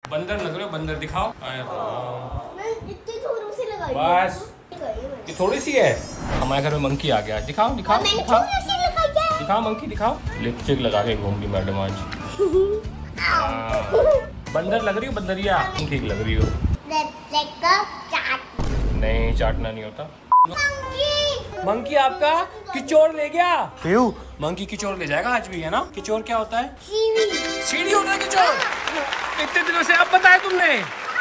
बंदर लग रहे हो, बंदर दिखाओ। इतनी थोड़ी सी लगाई बस ये थोड़ी सी है। हमारे घर में मंकी आ गया। दिखाओ दिखाओ दिखाओ दिखाओ मंकी दिखाओ। लिपस्टिक लगा के घूम रही मैडम आज। बंदर लग रही हो, बंदरिया ठीक लग रही हो। नहीं चाटना नहीं होता। मंकी आपका किचोर ले गया। क्यों? मंकी किचोर ले जाएगा आज भी, है ना? किचोर क्या होता है? सीढ़ी होता है किचोर। इतने दिनों से अब बताया तुमने?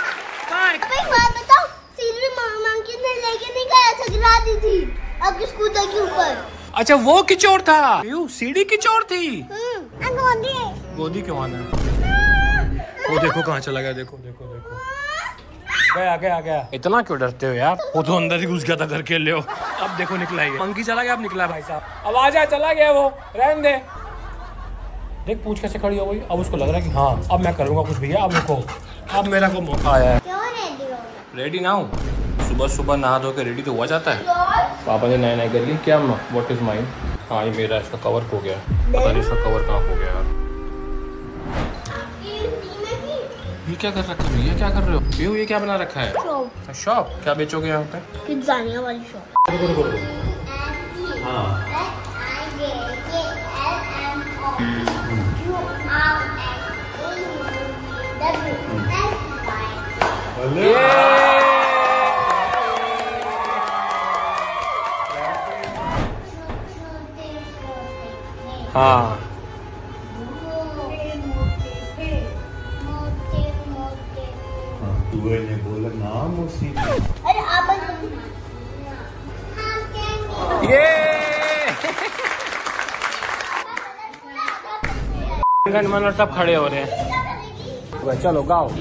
बताओ, सीढ़ी मंकी ने लेके नहीं गया था, गिरा दी थी आपके स्कूटर के ऊपर। अच्छा वो किचोर था। सीढ़ी किचोर थी। गोदी क्यों आना है? वो देखो कहाँ चला गया। देखो देखो देखो गया गया गया। इतना क्यों डरते हो यार? वो तो अंदर ही घुस गया था घर के ले। अब देखो निकला ही। मंकी चला गया, अब निकला भाई साहब। अब आ जा, चला गया वो, रहने दे। देख पूछ कैसे खड़ी हो गई। अब उसको लग रहा है कि हाँ अब मैं करूँगा कुछ भैया। अब रुको, अब मेरा को मौका आया है। रेडी ना हूँ? सुबह सुबह नहा धो के रेडी तो हुआ जाता है। पापा ने नया नया कर ली। क्या व्हाट इज माइन? हाँ ये मेरा, इसका कवर खो गया। पता नहीं इसका कवर कहाँ खो गया यार। ये क्या कर रखा है भैया? क्या कर रहे हो भैया? ये क्या बना रखा है? शॉप? क्या बेचोगे यहाँ पे? किड्ज़ानिया वाली शॉप। हाँ हाँ ने बोला नाम उसी। अरे आप ये गणमान सब खड़े हो रहे हैं। चलो गाओ।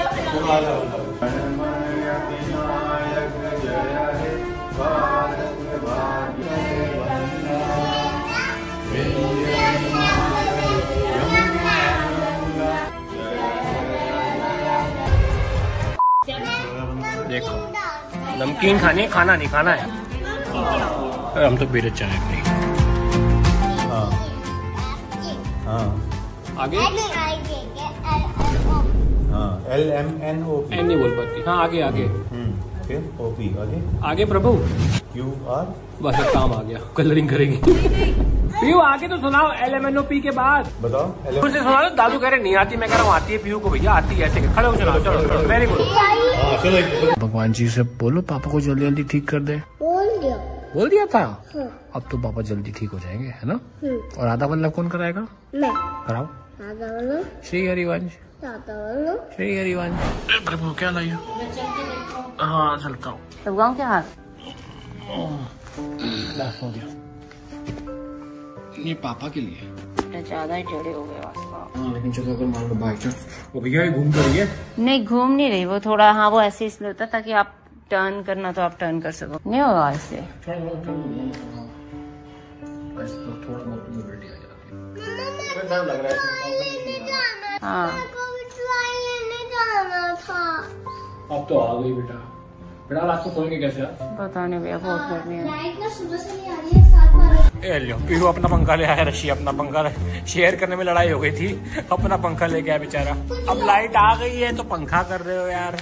देखो नमकीन खाने, खाना नहीं खाना है। हम तो बेरे चाय नहीं। हाँ हाँ आगे हाँ LMNOP एन नहीं बोल पाती। हाँ आगे आगे फिर OP आगे आगे प्रभु QR। बस अब काम आ गया, कलरिंग करेंगी। पीयू आगे तो सुनाओ LMNOP के बाद। बताओ फिर से सुना दो। दादू कह रहे नहीं आती, मैं कह रहा हूँ आती है पीयू को। भैया आती है, ऐसे खड़े हो चलो चलो। Very good. भगवान जी से बोलो पापा को जल्दी जल्दी ठीक कर दे। बोल दिया था। अब तो पापा जल्दी ठीक हो जाएंगे, है ना? और आधा वल्लभ कौन कराएगा? मैं कराओ। श्री हरिवंश, श्री हरिवंश। प्रभु क्या लाई हो? हाँ चलता हूँ। तब गाँव क्या हाल? हो गया। ये पापा के लिए ज्यादा ही टेढ़े हो गए वास्ता। हाँ लेकिन चलो अगर मान लो बाई चांस वो भैया ये घूम कर रही है। नहीं घूम नहीं रही वो, थोड़ा हाँ वो ऐसे इसलिए होता ताकि आप टर्न करना तो आप टर्न कर सको। नहीं होगा इससे। हाँ अब तो आ गई बेटा। बेटा रात को सोएंगे कैसे यार? पता नहीं भैया, बहुत गर्मी है। लाइट ना सुबह से नहीं आ रही है, 7 बार। लो पीहू अपना पंखा ले आया। रशी अपना पंखा शेयर करने में लड़ाई हो गई थी, अपना पंखा लेके आया बेचारा। अब लाइट आ गई है तो पंखा कर रहे हो यार।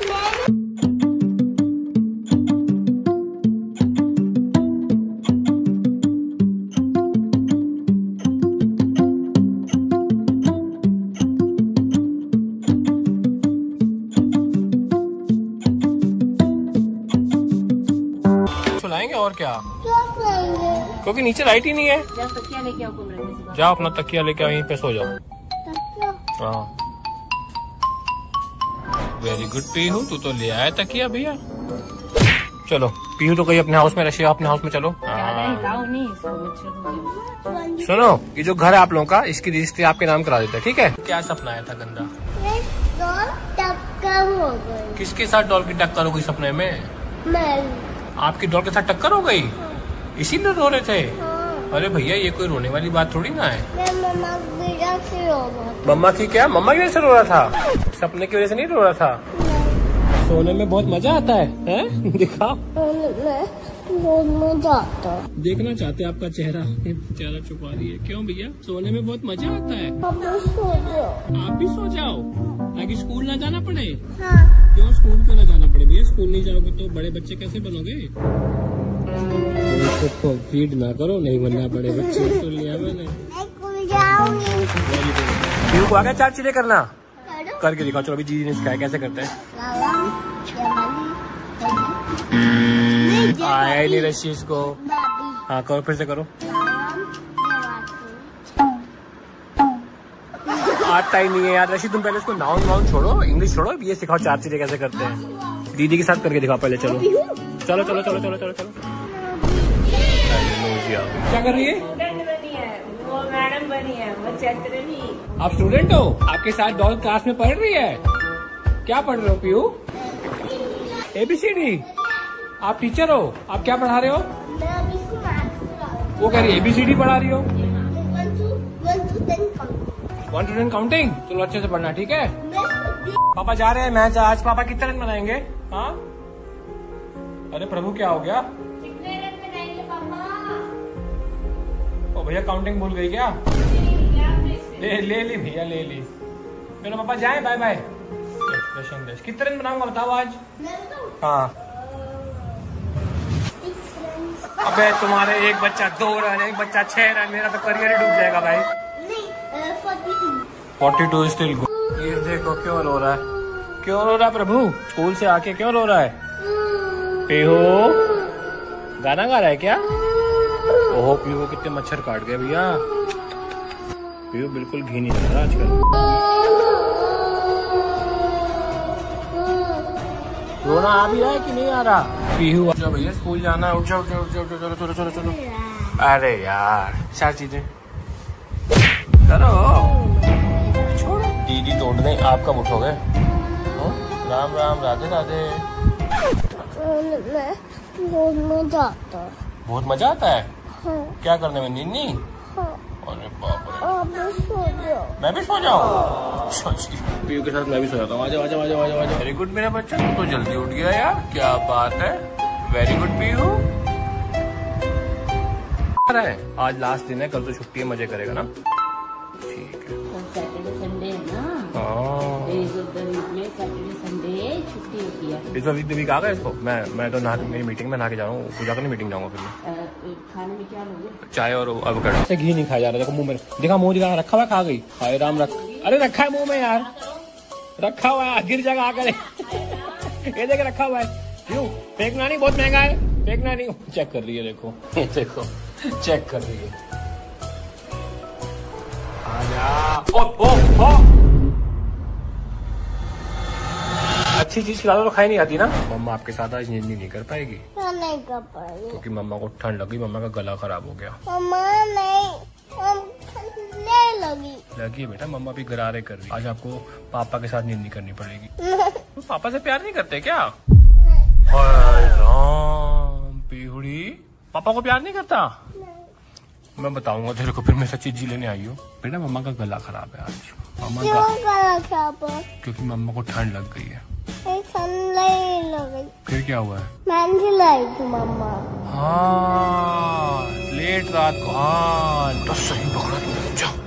चलाएंगे और क्या, क्योंकि नीचे लाइट ही नहीं है। तकिया लेके आओ कमरे में। जाओ अपना तकिया लेके वहीं पे सो जाओ। हाँ वेरी गुड पीहू, तू तो ले आया तकिया भैया। चलो पीहू तो कहीं अपने हाउस में, रशिया अपने हाउस में चलो। सुनो ये जो घर है आप लोगों का, इसकी रजिस्ट्री आपके नाम करा देते हैं, ठीक है? क्या सपना आया था गंदा? टक्कर हो गई। किसके साथ डॉल की टक्कर हो गई सपने में? आपकी डॉल के साथ टक्कर हो गई, इसीलिए रो रहे थे? अरे भैया ये कोई रोने वाली बात थोड़ी ना है। मम्मा की क्या? मम्मा की वजह से रो रहा था? सपने की वजह से नहीं रो रहा था? सोने में बहुत मजा आता है, हैं? दिखाओ। बहुत मजा आता है। देखना चाहते आपका चेहरा, चेहरा छुपा रही है। क्यों भैया? सोने में बहुत मजा आता है। अब सो जाओ। आप भी सो जाओ ताकि स्कूल ना जाना पड़े। हाँ। क्यों स्कूल क्यों ना जाना पड़े भैया? स्कूल नहीं जाओगे तो बड़े बच्चे कैसे बनोगे? तो फीड ना करो, नहीं बनना पड़े बच्चे। सुन लिया मैंने। मैं स्कूल जाऊंगी। पीहू को आ गया 4 चीजें करना। करके दिखाओ। चलो अभी दीदी ने सिखाया कैसे करते हैं। आया नहीं रशीद को। हाँ करो, फिर से करो। आता ही नहीं है यार रशीद। तुम पहले इसको नाउन छोड़ो, इंग्लिश छोड़ो, ये सिखाओ 4 चीजें कैसे करते हैं। दीदी के साथ करके दिखाओ पहले। चलो चलो चलो चलो चलो चलो चलो। क्या कर रही है? स्टूडेंट बनी है वो, मैडम बनी है वो, चेक रही। आप स्टूडेंट हो? आपके साथ डॉल क्लास में पढ़ रही है? क्या पढ़ रहे हो पीहू? ABCD। आप टीचर हो? आप क्या पढ़ा रहे हो? मैं अभी इसको मैथ्स पढ़ा रही हूँ। वो कह रही है ABCD पढ़ा रही हो। 1 to 10 काउंट। 1 to 10 counting. चलो अच्छे से पढ़ना, ठीक है? मैं पापा जा रहे हैं मैच। आज पापा कितने रन बनाएंगे? हाँ अरे प्रभु क्या हो गया? कितने रन बनाएंगे पापा? ओ भैया काउंटिंग भूल गई क्या? ले ली भैया, ले ली। चलो पापा जाए, बाय बाय। कितने रन बनाऊंगा बताओ आज? मैं बताऊँ? हाँ 6 रन। अबे तुम्हारे एक बच्चा 2 रन, एक बच्चा 6 रन। मेरा तो करियर ही डूब जाएगा भाई। नहीं 42। 42 स्टिल गुड। ये देखो क्यों रो रहा है? क्यों रो रहा है प्रभु? स्कूल से आके क्यों रो रहा है? पीहू गाना गा रहा है क्या? ओहो पीहू को कितने मच्छर काट गए भैया। पीहू बिल्कुल घी नहीं लग रहा आजकल। रोना आ भी रहा है कि नहीं आ रहा? पीहू अच्छा भैया स्कूल जाना है। उठ जाओ चलो चलो चलो चलो चलो चलो। अरे यार 4 चीजें करो। छोड़ो दीदी तोड़ दें। आप कब उठोगे? राम राम, राधे राधे। बहुत मजा आता है। बहुत मजा आता है। हाँ। क्या करने में? नीनी? हाँ। अरे बाप रे। आप भी सो जाओ। मैं भी सो जाऊँ? पीयू के साथ मैं भी सो जाता हूँ। आजा आजा आजा आजा आजा। वेरी गुड मेरा बच्चा, तू तो जल्दी उठ गया यार। क्या बात है, वेरी गुड पीयू। आज लास्ट दिन है, कल तो छुट्टी है, मजे करेगा ना? ठीक है। सैटरडे संडे है ना? हाँ डेज ऑफ द वीक में सैटरडे संडे छुट्टी होती है। इस वीक आ गया इसको। मैं तो मेरी मीटिंग में नहा के जा रहा हूँ। पूजा करने मीटिंग जाऊंगा फिर मैं। खाने में क्या लोगे? चाय और अवोकाडो से। घी नहीं खाया जा रहा। देखो मुंह में दिखा, मुंह दिखा, रखा हुआ खा गई। हाय राम रख। अरे रखा है मुंह में यार, रखा हुआ है, गिर जाएगा आकर। ये देख रखा हुआ है। क्यों फेंकना नहीं? बहुत महंगा है, फेंकना नहीं। चेक कर रही है देखो, ये देखो चेक कर रही है। आजा। ओ अच्छी चीज खिला दो तो खाई नहीं आती ना। मम्मा आपके साथ आज नींद नहीं कर पाएगी नहीं कर पाएगी क्योंकि मम्मा को ठंड लगी। मम्मा का गला खराब हो गया। मम्मा नहीं, लगी बेटा, मम्मा भी गरारे कर रही। आज आपको पापा के साथ नींद नहीं करनी पड़ेगी। तो पापा से प्यार नहीं करते क्या? हाय राम पीहुड़ी, पापा को प्यार नहीं करता? मैं बताऊंगा तेरे को, फिर मैं सच्ची चीज लेने आई हूँ। बेटा मम्मा का गला खराब है आज। मम्मा का क्योंकि मम्मा को ठंड लग गई है। ठंड नहीं लगी। फिर क्या हुआ है? मैं लाई थी मम्मा। हाँ लेट रात को। हाँ तो सही पकड़ा तुमने। जाओ